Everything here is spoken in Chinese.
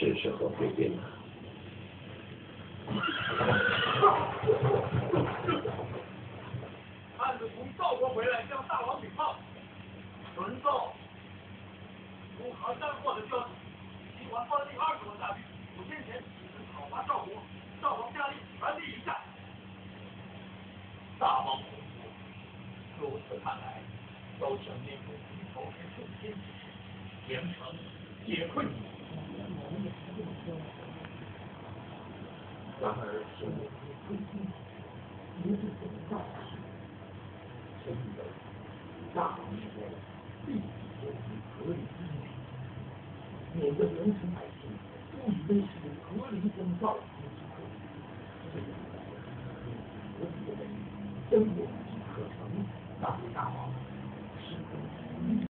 是时候退兵了。 汉子从赵国回来，向大王禀报，遵奏。乌合山获的消息，秦王发令20万大军，5天前已经讨伐赵国，赵王下令全力迎战。大王洪福，如此看来，都请命主一头是顺天之事，严城解困。 然而平日推进，一日不能到齐，所以大王之位必须以合理之内，免得人臣百姓误以为是隔离征召。